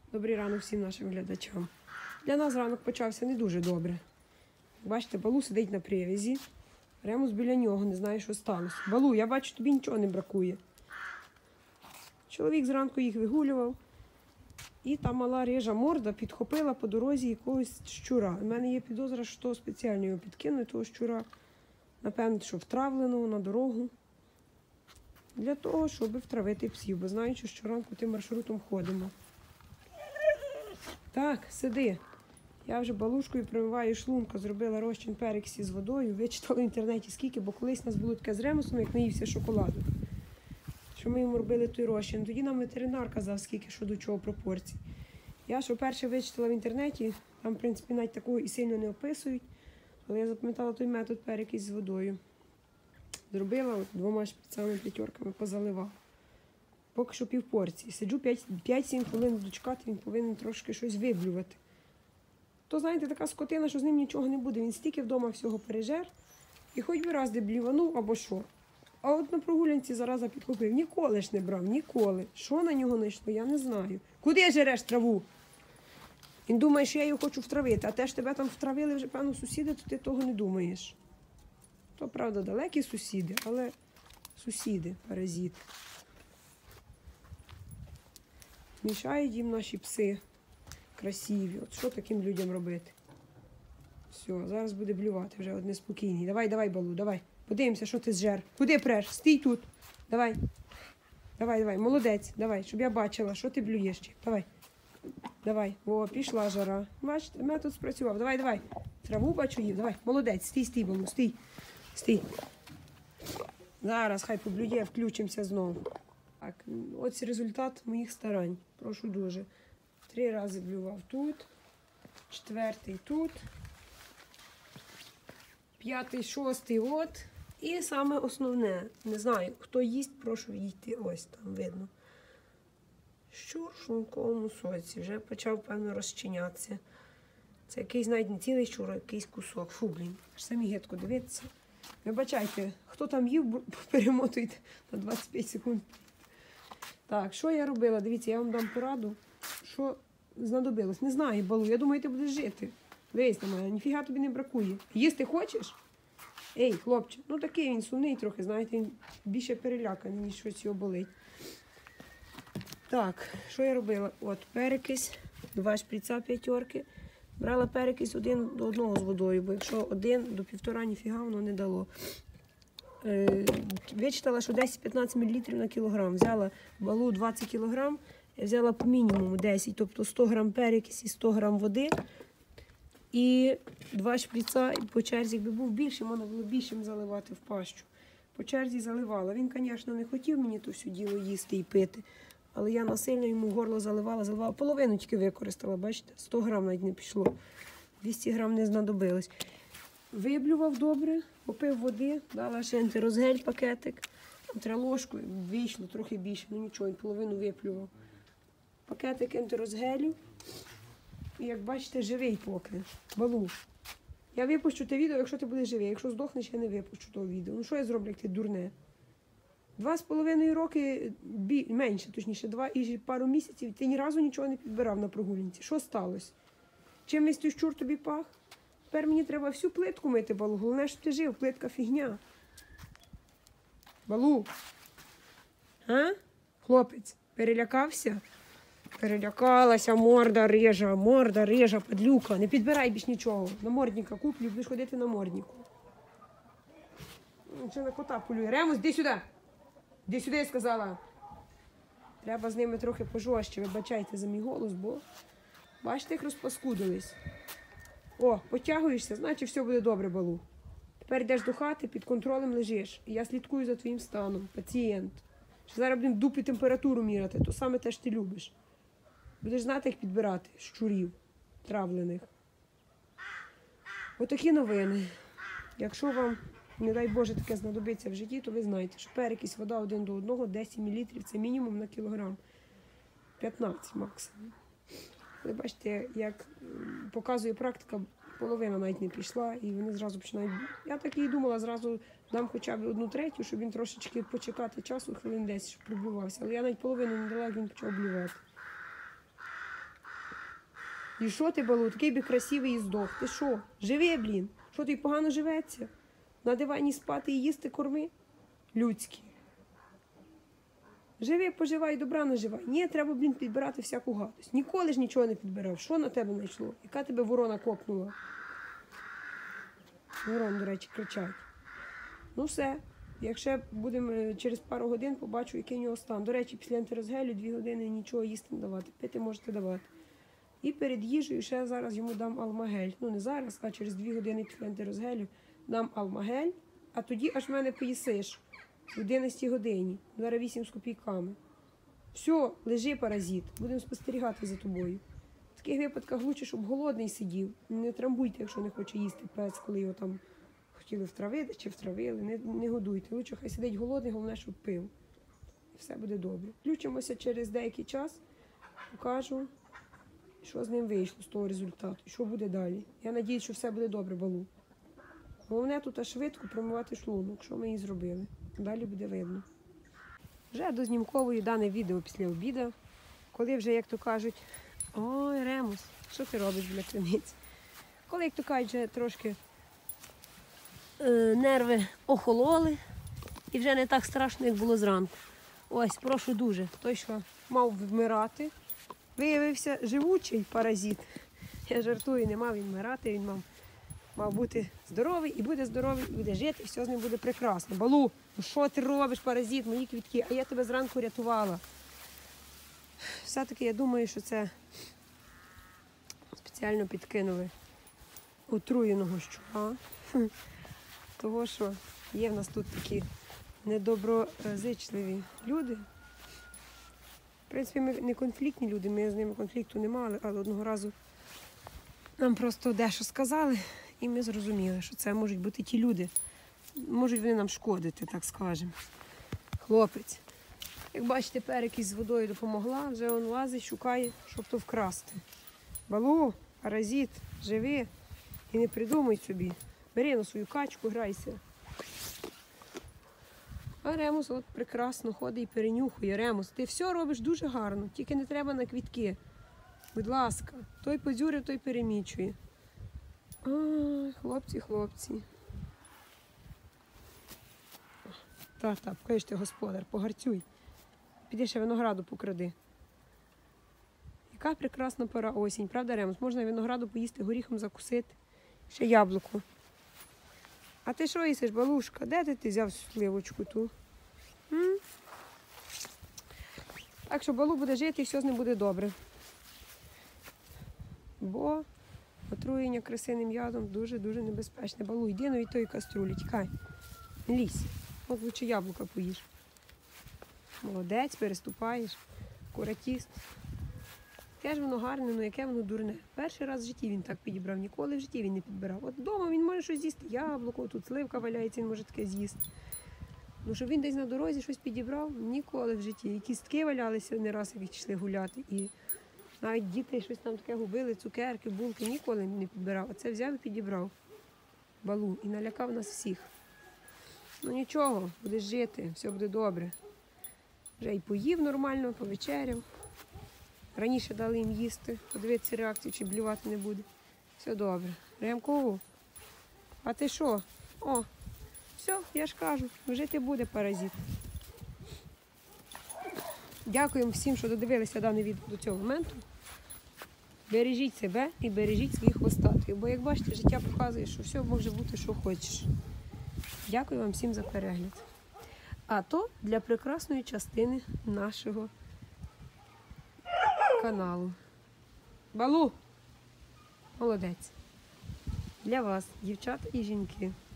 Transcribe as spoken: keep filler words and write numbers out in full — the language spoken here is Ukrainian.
Добрий ранок всім нашим глядачам. Для нас ранок почався не дуже добре. Бачите, Балу сидить на привязі. Ремус біля нього, не знає, що сталося. Балу, я бачу, тобі нічого не бракує. Чоловік зранку їх вигулював. І та мала рижа морда підхопила по дорозі якогось щура. У мене є підозра, що спеціально його підкинули, того щура. Напевно, що втравлено на дорогу. Для того, щоб втравити псів, бо знаючи, що ранку тим маршрутом ходимо. Так, сиди. Я вже балушкою промиваю шлунка, зробила розчин перекисі з водою, вичитала в інтернеті скільки, бо колись у нас було таке з Ремусом, як наївся шоколаду. Що ми йому робили той розчин. Тоді нам ветеринар казав, скільки, що до чого пропорцій. Я, що перше вичитала в інтернеті, там, в принципі, навіть такого і сильно не описують, але я запам'ятала той метод перекись з водою. Зробила, от, двома шприцами, п'ятерками позаливала. Поки що пів порції. Сиджу п'ять-сім хвилин дочекати, він повинен трошки щось виблювати. То, знаєте, така скотина, що з ним нічого не буде. Він стільки вдома всього пережер, і хоч би раз де бліванув або що. А от на прогулянці зараза підхопив. Ніколи ж не брав, ніколи. Що на нього знайшло, я не знаю. Куди жереш траву? Він думає, що я його хочу втравити, а те ж тебе там втравили вже, певно, сусіди, то ти того не думаєш. То, правда, далекі сусіди, але сусіди, паразити. Мішають їм наші пси красиві. От що таким людям робити? Все, зараз буде блювати вже одне спокійний. Давай, давай, Балу, давай. Подивимося, що ти зжер. Куди преш? Стій тут. Давай. Давай, давай, молодець. Давай, щоб я бачила, що ти блюєш. Давай. Давай. О, пішла жара. Бачите, метод спрацював. Давай, давай. Траву бачу їв. Давай, молодець. Стій, стій, Балу, стій. Стій. Зараз хай поблює, включимося знову. Так, ось результат моїх старань. Прошу дуже. Три рази блював тут, четвертий тут, п'ятий, шостий от. І саме основне, не знаю, хто їсть, прошу їсти, ось там видно. Щур в шлунковому соці, вже почав, певно, розчинятися. Це якийсь навіть не цілий щур, а якийсь кусок. Фу, блін, аж самі гидко дивитися. Вибачайте, хто там їв, перемотуйте на двадцять п'ять секунд. Так, що я робила? Дивіться, я вам дам пораду, що знадобилось. Не знаю, Балу, я думаю, ти будеш жити. Дивись на мене, ніфіга тобі не бракує. Їсти хочеш? Ей, хлопче, ну такий він сумний трохи, знаєте, він більше переляканий, ніж щось його болить. Так, що я робила? От, перекись, два шприца п'ятерки. Брала перекись один до одного з водою, бо якщо один до півтора, ніфіга воно не дало. Е, вичитала, що десять-п'ятнадцять мілілітрів на кілограм. Взяла Балу двадцять кілограм, я взяла по мінімуму десять, тобто сто грам перекисі, сто грам води і два шприца, і по черзі, якби був більший, можна було більшим заливати в пащу. По черзі заливала. Він, звісно, не хотів мені то все діло їсти і пити, але я насильно йому горло заливала, заливала. Половину тільки використала, бачите, сто грам навіть не пішло, двісті грам не знадобилось. Виблював добре, попив води, дала ще ентирозгель пакетик, там треба ложкою, вийшло трохи більше, ну нічого, половину виплював. Пакетик ентирозгелю, і як бачите, живий поки. Балу, я випущу те відео, якщо ти будеш живий, якщо здохнеш, я не випущу того відео. Ну що я зроблю, як ти дурне? Два з половиною роки, бі... менше, точніше, два і пару місяців, ти ні разу нічого не підбирав на прогулянці. Що сталося? Чимось той щур тобі пах? Тепер мені треба всю плитку мити, Балу. Головне, щоб ти жив. Плитка фігня. Балу. А? Хлопець, перелякався? Перелякалася, морда рижа, морда рижа, падлюка. Не підбирай більш нічого. Намордника куплю, будеш ходити на морднику. Чи на кота полює. Ремус, іди сюди. Іди сюди, я сказала. Треба з ними трохи пожорстче. Вибачайте за мій голос, бо бачите, як розпаскудились. О, потягуєшся, значить все буде добре, Балу. Тепер йдеш до хати, під контролем лежиш. І я слідкую за твоїм станом, пацієнт. Що зараз будемо в дупі температуру міряти, то саме те ж ти любиш. Будеш знати, як підбирати щурів травлених. Отакі новини. Якщо вам, не дай Боже, таке знадобиться в житті, то ви знаєте, що перекись вода один до одного, десять мілілітрів, це мінімум на кілограм. п'ятнадцять максимум. Ви бачите, як показує практика, половина навіть не пішла, і вони зразу починають... Я так і думала, зразу дам хоча б одну третю, щоб він трошечки почекати часу, хвилин десять, щоб проблювався. Але я навіть половину не дала, як він почав блювати. І що ти, Балу, такий би красивий і здох. Ти що? Живи, блін. Що тобі погано живеться? На дивані спати і їсти корми? Людські. Живи, поживай, добра наживай. Ні, треба, блін, підбирати всяку гадость. Ніколи ж нічого не підбирав. Що на тебе знайшло? Яка тебе ворона копнула? Ворон, до речі, кричать. Ну все. Якщо будемо через пару годин, побачу, який у нього стан. До речі, після антирозгелю дві години нічого їсти не давати. Пити можете давати. І перед їжею ще зараз йому дам алмагель. Ну не зараз, а через дві години після антирозгелю дам алмагель, а тоді аж в мене поїсиш в одинадцятій годині, зараз вісім з копійками. Все, лежи, паразит, будемо спостерігати за тобою. В таких випадках лучше, щоб голодний сидів. Не трамбуйте, якщо не хоче їсти пес, коли його там хотіли втравити чи втравили. Не, не годуйте. Лучше хай сидить голодний, головне, щоб пив. І все буде добре. Включимося через деякий час, покажу, що з ним вийшло, з того результату, і що буде далі. Я сподіваюся, що все буде добре, Балу. Головне тут аж швидко промивати шлунок, що ми її зробили. Далі буде видно. Вже дознімковую дане відео після обіду, коли вже, як то кажуть, ой, Ремус, що ти робиш біля криниці? Коли, як то кажуть, вже трошки е, нерви охололи і вже не так страшно, як було зранку. Ось, прошу дуже, той, що мав вмирати, виявився живучий паразит. Я жартую, не мав він вмирати, він мав, мав бути здоровий і буде здоровий, і буде жити, і все з ним буде прекрасно. Балу, ну що ти робиш, паразит, мої квітки, а я тебе зранку рятувала. Все-таки я думаю, що це спеціально підкинули отруєного щука. Того, що є в нас тут такі недоброзичливі люди. В принципі, ми не конфліктні люди, ми з ними конфлікту не мали, але одного разу нам просто дещо сказали, і ми зрозуміли, що це можуть бути ті люди, можуть вони нам шкодити, так скажемо. Хлопець. Як бачите, перекись з водою допомогла, вже він лазить, шукає, щоб то вкрасти. Балу, паразит, живи і не придумай собі. Бери на свою качку, грайся. А Ремус от прекрасно ходить і перенюхує. Ремус, ти все робиш дуже гарно, тільки не треба на квітки. Будь ласка, той подзюрив, той перемічує. Ай, хлопці, хлопці. Та-та, покажеш ти, господар, погарцюй. Піди ще винограду покради. Яка прекрасна пора осінь, правда, Ремус? Можна винограду поїсти, горіхом закусити. Ще яблуко. А ти що їсиш, Балушка? Де ти, ти взяв сливочку ту? М? Так що Балу буде жити і все з ним буде добре. Бо отруєння красиним ядом дуже-дуже небезпечне. Балу, йди на від тої каструлі, тікай. Не лізь. От лучше яблука поїж. Молодець, переступаєш. Куратіст. Яке ж воно гарне, ну яке воно дурне. Перший раз в житті він так підібрав, ніколи в житті він не підбирав. От вдома він може щось з'їсти, яблуко, тут сливка валяється, він може таке з'їсти. Ну, щоб він десь на дорозі щось підібрав, ніколи в житті. І кістки валялися не раз, як йшли гуляти. І навіть діти щось там таке губили, цукерки, булки, ніколи не підбирав. А це взяв і підібрав. Балу. І налякав нас всіх. Ну нічого, будеш жити, все буде добре. Вже і поїв нормально, повечеряв. Раніше дали їм їсти, подивитися реакцію, чи блювати не буде. Все добре. Ремко, а ти що? О, все, я ж кажу, жити буде паразит. Дякуємо всім, що додивилися дане відео до цього моменту. Бережіть себе і бережіть своїх хвостатих. Бо, як бачите, життя показує, що все може бути, що хочеш. Дякую вам всім за перегляд. А то для прекрасної частини нашого каналу. Балу! Молодець. Для вас, дівчата і жінки.